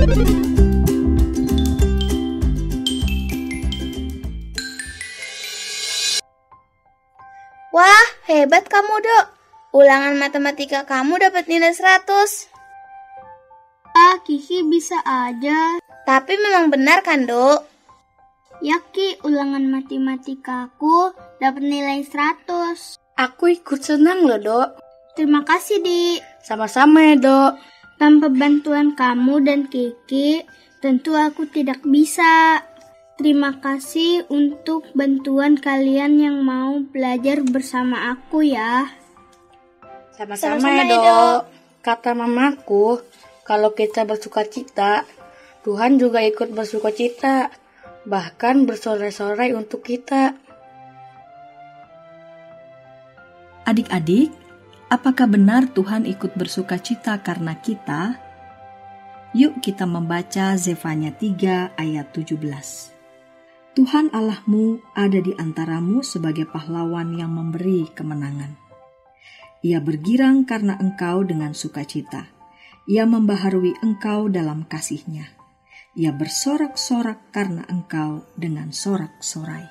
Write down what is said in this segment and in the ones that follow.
Wah, hebat kamu, Dok. Ulangan matematika kamu dapat nilai 100. Kiki bisa aja. Tapi memang benar kan, Dok? Ya, Ki, ulangan matematikaku dapat nilai 100. Aku ikut senang loh, Dok. Terima kasih, Di. Sama-sama ya, Dok. Tanpa bantuan kamu dan Kiki, tentu aku tidak bisa. Terima kasih untuk bantuan kalian yang mau belajar bersama aku ya. Sama-sama ya, Dok. Kata mamaku, kalau kita bersukacita, Tuhan juga ikut bersukacita, bahkan bersorai-sorai untuk kita. Adik-adik, apakah benar Tuhan ikut bersukacita karena kita? Yuk kita membaca Zefanya 3 ayat 17. Tuhan Allahmu ada di antaramu sebagai pahlawan yang memberi kemenangan. Ia bergirang karena engkau dengan sukacita. Ia membaharui engkau dalam kasih-Nya. Ia bersorak-sorak karena engkau dengan sorak-sorai.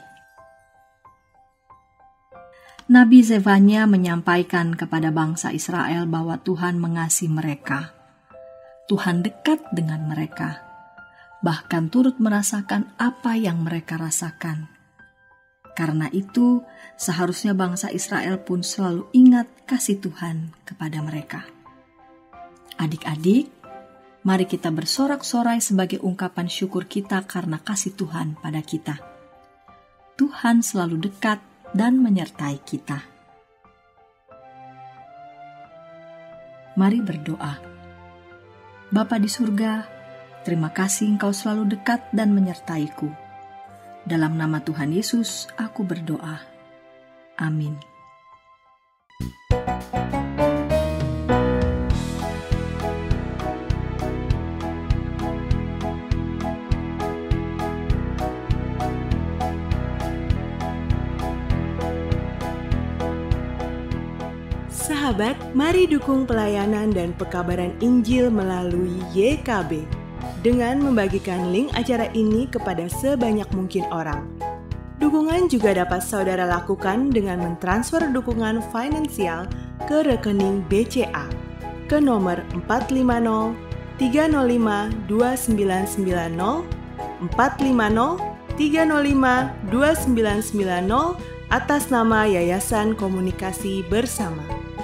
Nabi Zefanya menyampaikan kepada bangsa Israel bahwa Tuhan mengasihi mereka. Tuhan dekat dengan mereka, bahkan turut merasakan apa yang mereka rasakan. Karena itu, seharusnya bangsa Israel pun selalu ingat kasih Tuhan kepada mereka. Adik-adik, mari kita bersorak-sorai sebagai ungkapan syukur kita karena kasih Tuhan pada kita. Tuhan selalu dekat dan menyertai kita. Mari berdoa. Bapa di surga, terima kasih Engkau selalu dekat dan menyertaiku. Dalam nama Tuhan Yesus, aku berdoa. Amin. Sahabat, mari dukung pelayanan dan pekabaran Injil melalui YKB dengan membagikan link acara ini kepada sebanyak mungkin orang. Dukungan juga dapat saudara lakukan dengan mentransfer dukungan finansial ke rekening BCA ke nomor 450 305 2990 450 305 2990 atas nama Yayasan Komunikasi Bersama.